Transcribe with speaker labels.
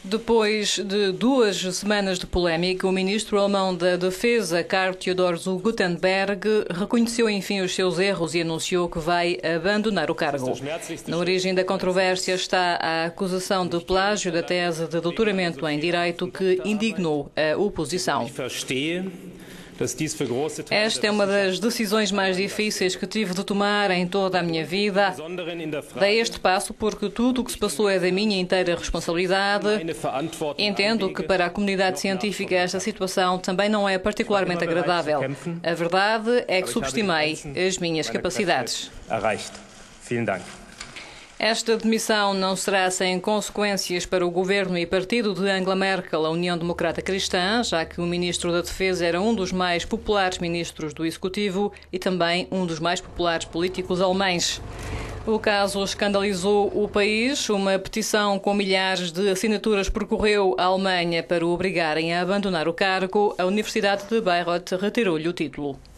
Speaker 1: Depois de 2 semanas de polémica, o ministro alemão da Defesa, Karl Theodor zu Guttenberg, reconheceu enfim os seus erros e anunciou que vai abandonar o cargo. Na origem da controvérsia está a acusação de plágio da tese de doutoramento em Direito que indignou a oposição. Esta é uma das decisões mais difíceis que tive de tomar em toda a minha vida. Dei este passo porque tudo o que se passou é da minha inteira responsabilidade. Entendo que para a comunidade científica esta situação também não é particularmente agradável. A verdade é que subestimei as minhas capacidades. Esta demissão não será sem consequências para o governo e partido de Angela Merkel, a União Democrata Cristã, já que o ministro da Defesa era um dos mais populares ministros do Executivo e também um dos mais populares políticos alemães. O caso escandalizou o país. Uma petição com milhares de assinaturas percorreu a Alemanha para o obrigarem a abandonar o cargo. A Universidade de Bayreuth retirou-lhe o título.